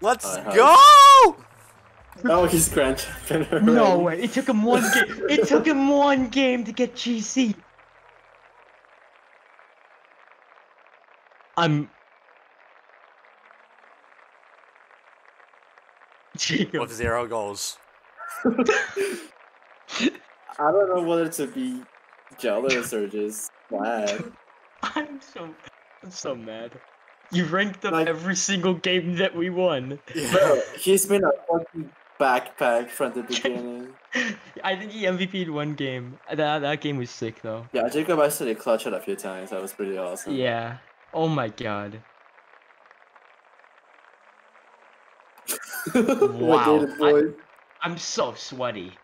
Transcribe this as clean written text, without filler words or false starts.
Let's Hi. go! Oh, he's grand champion. No way! It took him one game. It took him one game to get GC. Jacob. With 0 goals. I don't know whether to be jealous or just glad. I'm so mad. You ranked up Like- every single game that we won. Bro, he's been a fucking backpack from the beginning. I think he MVP'd one game. That game was sick though. Yeah, Jacob actually clutched it a few times. That was pretty awesome. Yeah. Oh my god. What Wow. did it, boy? I'm so sweaty.